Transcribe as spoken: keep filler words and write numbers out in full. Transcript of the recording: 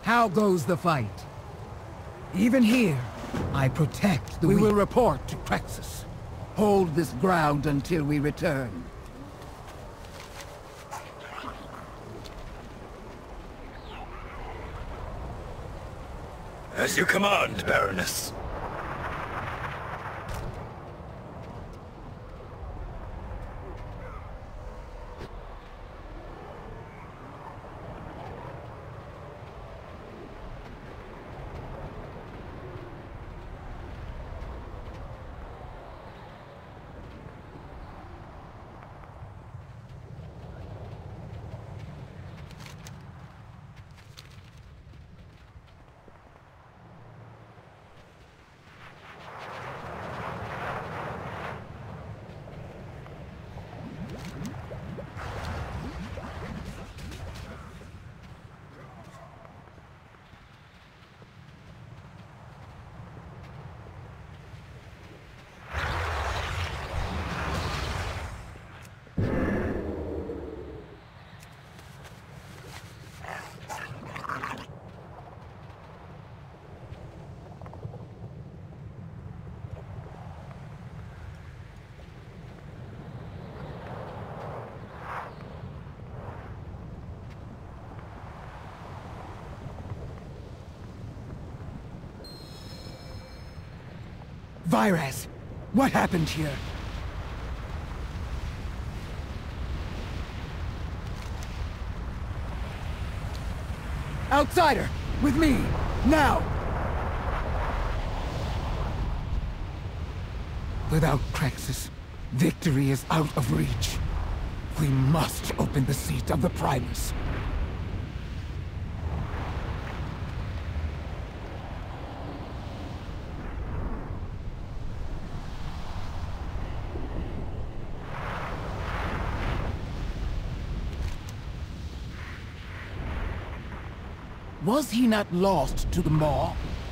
How goes the fight? Even here, I protect the weak. We will report to Krexus. Hold this ground until we return. As you command, Baroness. Vyraz, what happened here? Outsider, with me, now! Without Krexus, victory is out of reach. We must open the seat of the Primus. Was he not lost to the Maw?